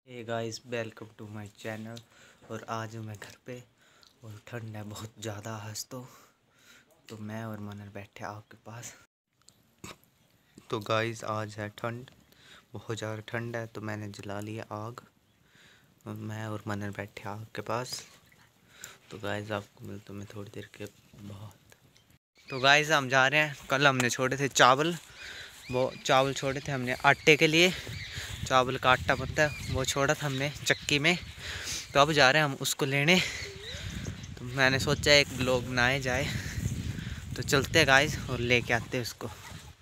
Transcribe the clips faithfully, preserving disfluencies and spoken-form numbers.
Hey guys, welcome to my channel. और आज हूँ मैं घर पे और ठंड है बहुत ज़्यादा आज तो तो मैं और मनन बैठे आग के पास। तो गाइस आज है ठंड, बहुत ज़्यादा ठंड है तो मैंने जला लिया आग और मैं और मनन बैठे आग के पास। तो गाइस आपको मिलता हूँ मैं थोड़ी देर के बाद। तो गाइस हम जा रहे हैं, कल हमने छोड़े थे चावल, वो चावल छोड़े थे हमने आटे के लिए। चावल का आटा पड़ता है वो छोड़ा था हमने चक्की में, तो अब जा रहे हैं हम उसको लेने। तो मैंने सोचा एक ब्लॉग बनाए जाए, तो चलते हैं गाइस और लेके आते हैं उसको।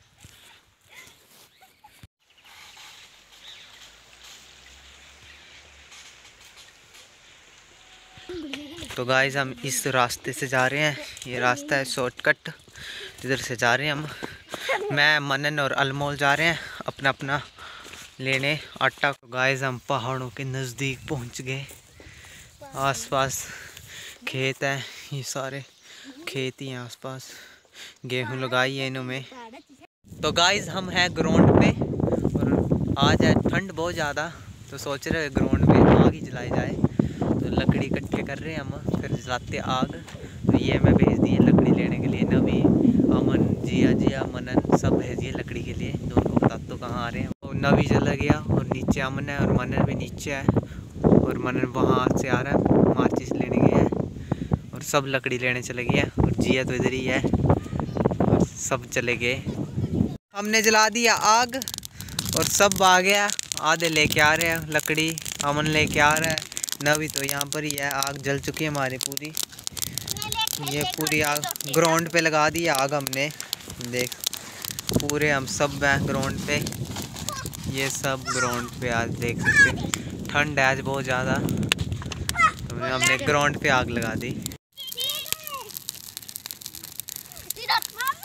तो गाइस हम इस रास्ते से जा रहे हैं, ये रास्ता है शॉर्टकट, इधर से जा रहे हैं हम। मैं मनन और अनमोल जा रहे हैं अपना अपना लेने आटा। तो गाइस हम पहाड़ों के नज़दीक पहुंच गए। आसपास खेत हैं, ये सारे खेत ही हैं आसपास, गेहूं लगाई है इन्हों में। तो गाइस हम हैं ग्राउंड पे और आज है ठंड बहुत ज़्यादा, तो सोच रहे ग्राउंड में आग ही जलाई जाए। तो लकड़ी इकट्ठे कर रहे हैं हम, फिर जलाते आग। तो ये मैं भेज दिए लकड़ी लेने के लिए, नवी, अमन, जिया जिया मनन सब भेज दिए लकड़ी के लिए। तो उनको बता दो कहाँ आ रहे हैं। तो नवी चला गया और नीचे अमन है और मनन भी नीचे है, और मनन वहाँ से आ रहा है, माचिस लेने गया है और सब लकड़ी लेने चले गए हैं। और जिया तो इधर ही है और सब चले गए। हमने जला दिया आग और सब आ गया, आधे लेके आ रहे हैं लकड़ी, अमन लेके आ रहा है, नवी तो यहाँ पर ही है। आग जल चुकी है हमारी पूरी, ये पूरी आग ग्राउंड पे लगा दी आग हमने। देख पूरे हम सब हैं ग्राउंड पे, ये सब ग्राउंड पे आज देख सकते। ठंड है आज बहुत ज़्यादा, तो हमने ग्राउंड पे आग लगा दी।